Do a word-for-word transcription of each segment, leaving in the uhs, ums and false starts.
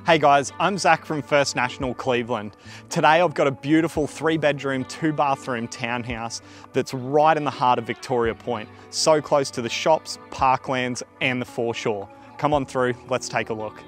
Hey guys, I'm Zach from First National Cleveland. Today I've got a beautiful three bedroom, two bathroom townhouse that's right in the heart of Victoria Point, so close to the shops, parklands and the foreshore. Come on through, let's take a look.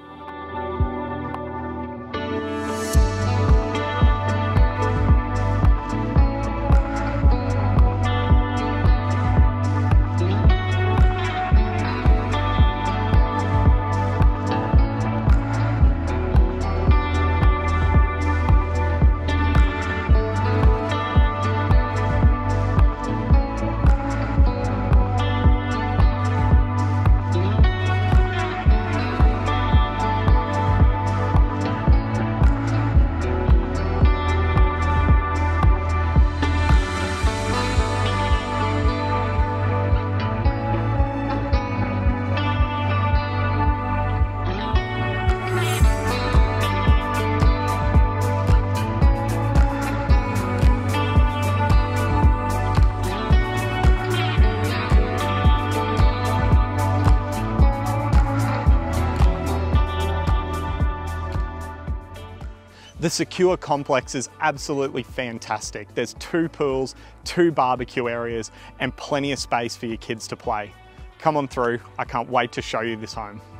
The secure complex is absolutely fantastic. There's two pools, two barbecue areas, and plenty of space for your kids to play. Come on through, I can't wait to show you this home.